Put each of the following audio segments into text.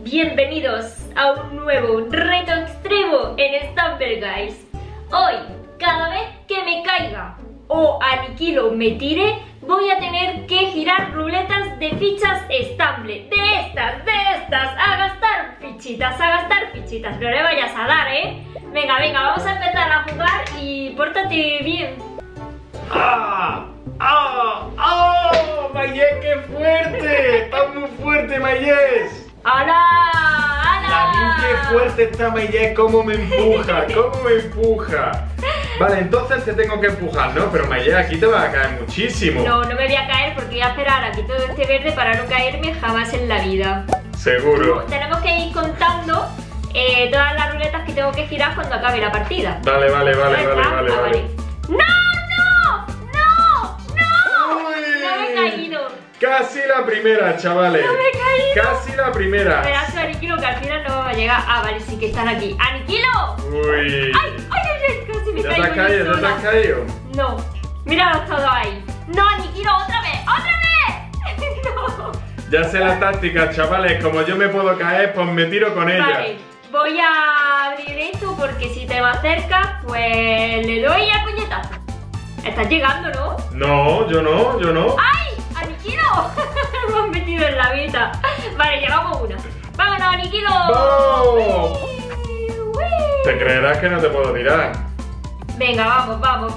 bienvenidos a un nuevo reto extremo en Stumble Guys. Hoy, cada vez que me caiga o Aniquilo me tire, voy a tener que girar ruletas de fichas Stumble. De estas, a gastar fichitas. No le vayas a dar, ¿eh? Venga, vamos a empezar a jugar y pórtate bien. ¡Mayes, qué fuerte! ¡Está muy fuerte, Mayes! ¡Hala! ¡Qué fuerte está Mayes! ¿Cómo me empuja? Vale, entonces te tengo que empujar, ¿no? Pero Mayes, aquí te va a caer muchísimo. No me voy a caer porque voy a esperar a que todo esté verde para no caerme jamás en la vida. Seguro. Tenemos que ir contando todas las ruletas que tengo que girar cuando acabe la partida. Vale. Vale. ¡No! No me he caído. Casi la primera, chavales. No me he caído. Casi la primera. Verás, Aniquilo, que al final no va a llegar. Ah, vale, sí que están aquí. ¡Aniquilo! Uy. ¡Ay! Casi me ¿Ya caigo. te has caído? No. Míralos todos ahí. ¡No, Aniquilo! ¡Otra vez! ¡No! Ya sé la táctica, chavales. Como yo me puedo caer, pues me tiro con ella. Vale, voy a abrir esto porque si te va cerca, pues le doy al puñetazo. Estás llegando, ¿no? No, yo no. ¡Ay! ¡Aniquilo! Me has metido en la vida. Vale, llevamos una. ¡Vámonos, Aniquilo! ¡Vamos! ¡Uy! Te creerás que no te puedo tirar. Venga, vamos. Vamos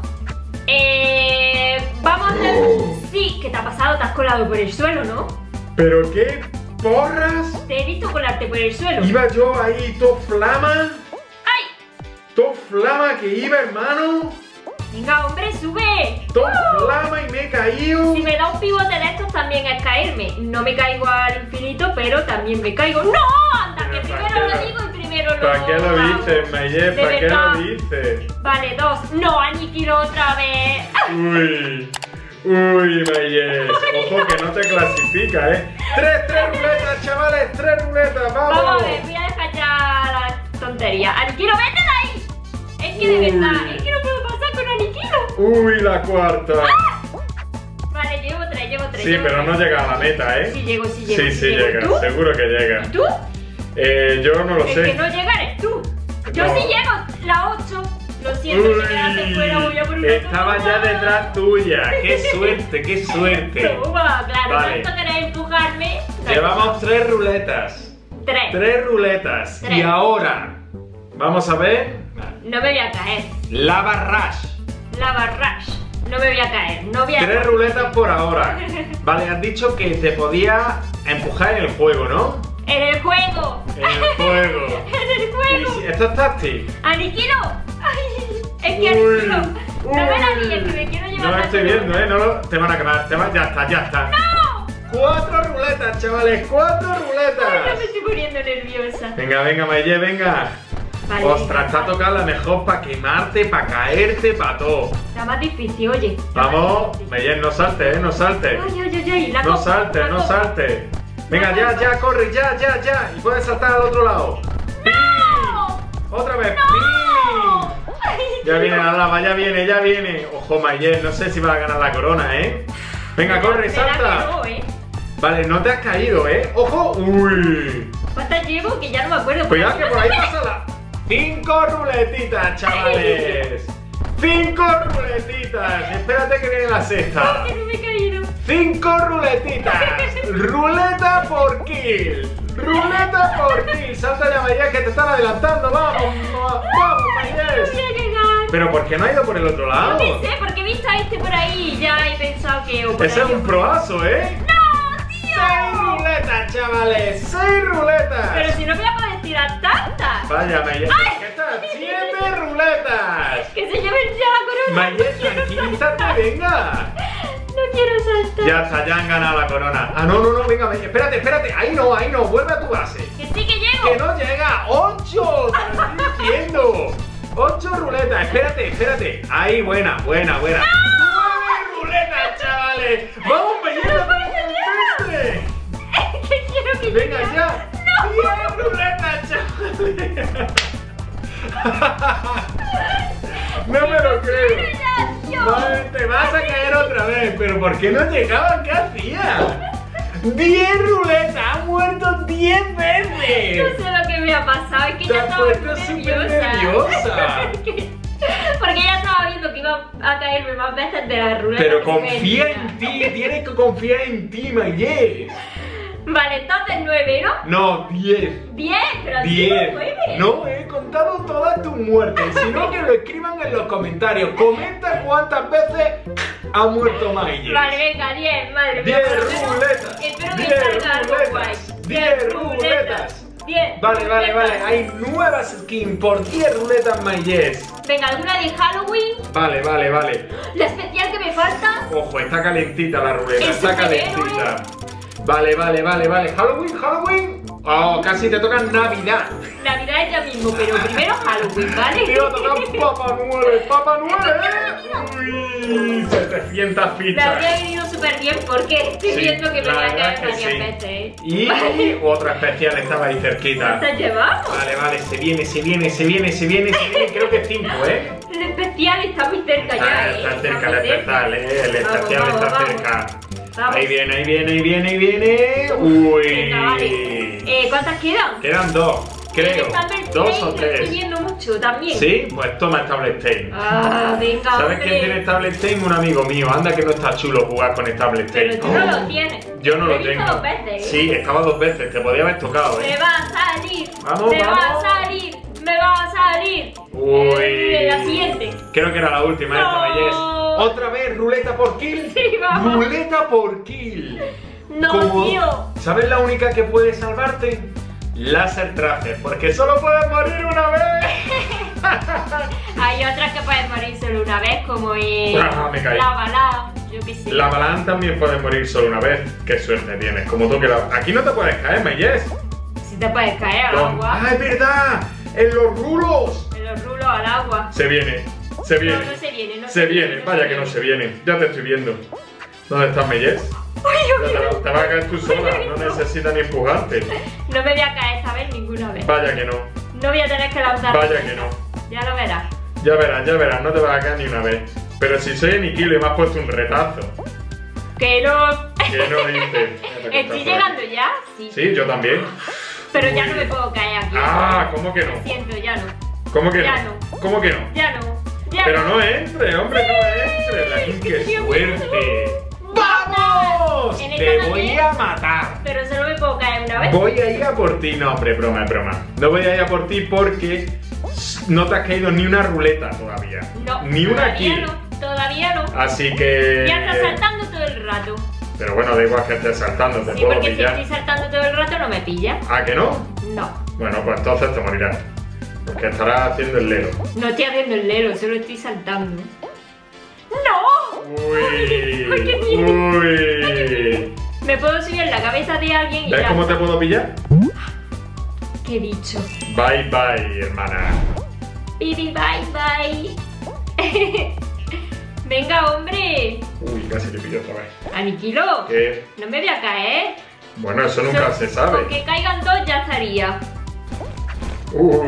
a hacer... Sí, ¿qué te ha pasado? Te has colado por el suelo, ¿no? ¿Pero qué porras? Te he visto colarte por el suelo. Iba yo ahí, todo flama. ¡Ay! Todo flama que iba, hermano. Venga, hombre, sube. Todo flama y me he caído. Si me da un pivote de estos también es caerme. No me caigo al infinito, pero también me caigo. ¡No! Anda, que primero lo digo y primero lo ¿Para qué lo hago. dices, Mayes? ¿Para qué lo dices? Vale, 2. No, Aniquilo otra vez. Uy, Mayes. Ojo que no te clasifica, ¿eh? Tres ruletas, chavales, 3 ruletas, vamos. Vamos a ver, voy a dejar ya la tontería. Aniquilo, vete de ahí. Es que de verdad, es que no puedo pasar con Aniquilo. Uy, la cuarta. Vale, llevo 3. Sí, pero no llega a la meta, ¿eh? Sí llego. Sí llega, ¿Tú? seguro que llega. ¿Y tú? Yo no lo El sé. que no llega eres tú. Yo No. sí llego, la 8. Lo siento, te quedaste fuera, voy a por una Estaba ya detrás tuya. ¡Qué suerte! Toma, claro, Vale. tanto querés empujarme. Llevamos 3 ruletas. 3. ruletas. Tres. Y ahora, vamos a ver. No me voy a caer. Lava Rush. Lava Rush. No me voy a caer. No voy a 3 ruletas por ahora. Vale, has dicho que te podía empujar en el juego, ¿no? En el juego. En el juego. En el juego. ¿Esto es táctil? ¡Aniquilo! Ay, es que Aniquilo. No me la digas, que me quiero llevar. No lo la estoy pelota. viendo, no te van a quemar. Ya está. ¡No! 4 ruletas, chavales, 4 Ay, no ruletas. me estoy poniendo nerviosa. Venga, Mayes, venga. Vale, Ostras, te ha tocado la mejor para quemarte, para caerte, para todo. La más difícil, oye. Vamos, Mayes, no saltes, no saltes. Ay, la No copa, saltes, la no copa. saltes. Venga, ya, corre, ya. Y puedes saltar al otro lado. ¡No! Otra vez, ¡No! Ay, Ya viene la lava, ya viene. Ojo, Mayes, no sé si va a ganar la corona, ¿eh? Venga, corre, ¿Verdad salta. que no, eh? Vale, no te has caído, ¿eh? ¡Ojo! ¡Uy! ¿Cuántas llevo? Que ya no me acuerdo. Cuidado que por ahí ¡No pasa la... 5 ruletitas, chavales. 5 ruletitas. Espérate que viene la sexta. que no me he caído. 5 ruletitas. Ruleta por kill. Salta ya, Mayes, que te están adelantando. Vamos, Mayes. No voy a llegar. Pero ¿por qué no ha ido por el otro lado? No sé, porque he visto a este por ahí y ya he pensado que... o por Ese es ahí. un proazo, ¿eh? ¡No, tío! 6 ruletas, chavales. 6 ruletas. Pero si no voy a poder tirar tantas. Vaya, Mayes, ¡Ay! ¿qué tal? 7 ruletas. Que se lleven ya la corona. Mayes, tranquilízate, venga. No quiero saltar. Ya está, ya han ganado la corona. Ah, no, venga, Mayes, espérate. Ahí no, vuelve a tu base. Que sí que llego. Que no llega. 8, te lo estoy diciendo. 8 ruletas, espérate. Ahí, buena. 9 ruletas, chavales. Vamos, Mayes, no te enfrentes. Que quiero que Venga, llegue. ya. 10 ruletas, chavales. No me lo creo. Ya, tío. Madre, te vas a caer otra vez. ¿Pero por qué no llegaban? ¿Qué hacías? ¡10 ruletas! ¡Ha muerto 10 veces! No sé lo que me ha pasado, es que Te ya has estaba puesto súper nerviosa. Porque ya estaba viendo que iba a caerme más veces de la ruleta. Pero que confía venía. en ti, tienes que confiar en ti, Mayes. Vale, entonces 9, ¿no? No, 10. 10, pero han sido 10. 9. No, he contado todas tus muertes. Si no, que lo escriban en los comentarios. Comenta cuántas veces ha muerto Mayes. Vale, venga, 10, madre mía. 10 por lo menos ruletas. Espero que 10 salga algo guay. ruletas. 10 ruletas. 10 Vale, vale, ruletas. vale. Hay nuevas skins por 10 ruletas Mayes. Venga, alguna de Halloween. Vale, vale, vale. La especial que me falta. Ojo, está calentita la ruleta, Es está superhéroe. calentita. Vale, vale, vale, vale. Halloween, Halloween. Oh, casi te toca Navidad. Navidad es ya mismo, pero primero Halloween, ¿vale? Te va a tocar Papá Noel, Papá Noel. Uy, 700 Me fichas. habría venido súper bien porque estoy Sí, viendo que me la voy a verdad caer que varias sí. veces, ¿eh? Y otra especial estaba ahí cerquita. ¿Te has llevado? Vale, vale, se viene, se viene, se viene, se viene, se viene. Creo que 5, ¿eh? El especial está muy cerca ya, ¿eh? Está cerca muy el especial, ¿eh? El Vamos, especial vamos, está vamos. cerca. Vamos. Ahí viene, ahí viene, ahí viene, ahí viene. Uy. Venga, vale. ¿Cuántas quedan? Quedan 2, creo. El Stumble 2 o Train lo estoy 3. viendo mucho también. ¿Sí? Pues toma Stabletain. Ah, venga, ¿Sabes hombre. quién tiene Stabletain? Un amigo mío. Anda que no está chulo jugar con Stabletain. Pero tú no lo tienes. Yo no Lo lo he visto tengo. 2 veces, ¿eh? Sí, estaba 2 veces. Te podía haber tocado, Me ¿eh? va a salir. Vamos, me va vamos. a salir. Me va a salir. Uy. En la siguiente. Creo que era la última esta, No. Mayes. Otra vez, ruleta por kill. Sí, vamos. Ruleta por kill. No, Como- tío. ¿Sabes la única que puede salvarte? Láser tracer, porque solo puedes morir una vez. Hay otras que pueden morir solo una vez, como en Ah, me caí. la bala. Yo qué sé. La Balan también puede morir solo una vez. Qué suerte tienes. Como tú que la... Aquí no te puedes caer, Mayes. Si te puedes caer al agua. ¡Ah, es verdad! ¡En los rulos! En los rulos al agua. Se viene, se viene. No, no se viene, no se viene. Vaya que no se viene. Ya te estoy viendo. ¿Dónde estás, Mayes? Te vas a caer tú sola. No necesitas ni empujarte. No me voy a caer esta vez ninguna vez. Vaya que no. No voy a tener que lanzar. Vaya que no. Ya lo verás. Ya verás. No te vas a caer ni una vez. Pero si soy Aniquilo y me has puesto un retazo. Que no. Que no dices. Estoy llegando ya, sí. Sí, yo también. Pero ya no me puedo caer aquí. Ah, ¿cómo que no? Lo siento, ya no. ¿Cómo que Ya no? no. ¿Cómo que no? Ya no. Ya Pero no. no entre, hombre, no entre. La ¡qué Dios suerte! ¡Vamos! En esta Te también. voy a matar. Pero solo me puedo caer una vez. Voy a ir a por ti. No, hombre, broma, es broma. No voy a ir a por ti porque no te has caído ni una ruleta todavía. No. Ni una todavía kill. no. Todavía no. Así que... Ya está saltando todo el rato. Pero bueno, da igual que estés saltando, te Sí, puedo porque si pillar. estoy saltando todo el rato no me pilla. ¿Ah, que no? No. Bueno, pues entonces te morirás. Porque estarás haciendo el lelo. No estoy haciendo el lero, solo estoy saltando. ¡No! Uy, Ay, qué miedo. uy. Me puedo subir en la cabeza de alguien y ¿Ves ya. cómo te puedo pillar? ¿Qué bicho? Bye bye, hermana. Bibi, bye, bye. Venga, hombre. Uy, casi te pillo otra vez. Aniquilo. ¿Qué? No me voy a caer. Bueno, eso nunca se Con sabe. que caigan 2 ya estaría. Uy,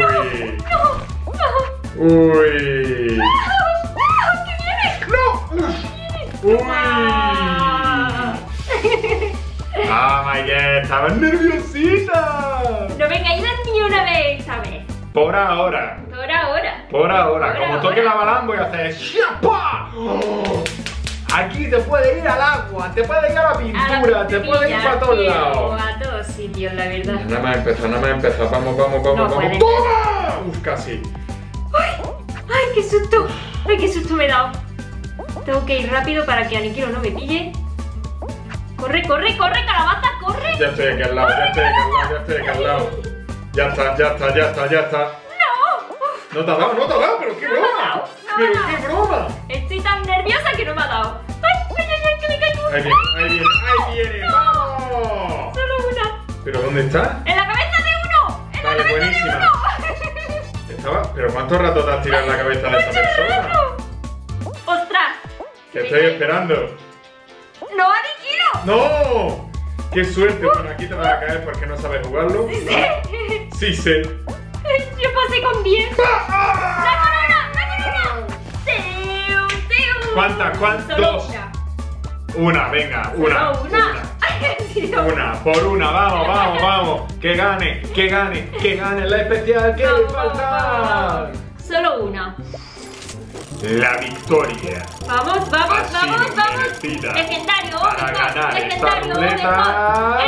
uy. ¿Qué viene? ¡No! ¡Uy! Ah. ¡Ah, Mayes! ¡Estabas nerviosita! No me he caído ni una vez esta vez. Por ahora. Por ahora. Por ahora. Por Como toque ahora. la balán voy a hacer ¡Shapa! Aquí te puede ir al agua, te puede ir a la pintura, te puede ir para todos lados. A todos sitios, la verdad. Nada más empezó. Vamos, vamos, No vamos, puede vamos. ¡Toma! Uf, casi. ¡Ay, qué susto! ¡Ay, qué susto me he dado! Tengo que ir rápido para que Aniquilo no me pille. ¡Corre, corre, corre, calabaza, corre! Ya estoy aquí al lado, ya estoy aquí al lado. Ya está. ¡No! No te ha dado, pero qué No me ha broma. dado, no me Pero ha qué dado. broma. Estoy tan nerviosa que no me ha dado. ¡Ay, que me caigo! Ahí viene, vamos. Solo una. ¿Pero dónde está? ¡En la cabeza de uno! ¡En Vale, la cabeza buenísima. de uno! Estaba, pero ¿cuánto rato te has tirado en la cabeza de esa persona? ¡Ostras! Te estoy esperando. ¡No, Aniquilo! ¡No! ¡Qué suerte! Bueno, aquí te vas a caer porque no sabes jugarlo. Sí sé. Yo pasé con 10. ¡La corona! ¡La corona! ¡Teo, teo! ¿Cuántas? Solo Dos. una. Una, venga, una. ¿Solo una? Una, por una, vamos, vamos, vamos. Que gane, que gane, que gane la especial que le falta. Solo una. La victoria. Vamos, vamos, Ha sido vamos, vamos. merecida Legendario, para mejor, ganar esta legendario, ruleta. mejor.